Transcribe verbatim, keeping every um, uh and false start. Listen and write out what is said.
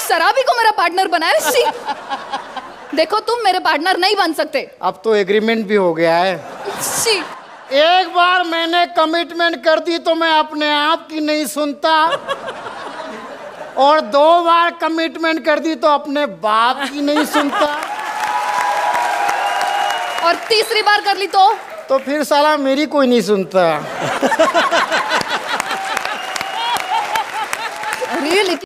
शराबी को मेरा पार्टनर बनाया। शी। देखो तुम मेरे पार्टनर नहीं बन सकते। अब तो एग्रीमेंट भी हो गया है। शी। एक बार मैंने कमिटमेंट कर दी तो मैं अपने आप की नहीं सुनता, और दो बार कमिटमेंट कर दी तो अपने बाप की नहीं सुनता, और तीसरी बार कर ली तो तो फिर साला मेरी कोई नहीं सुनता। रियली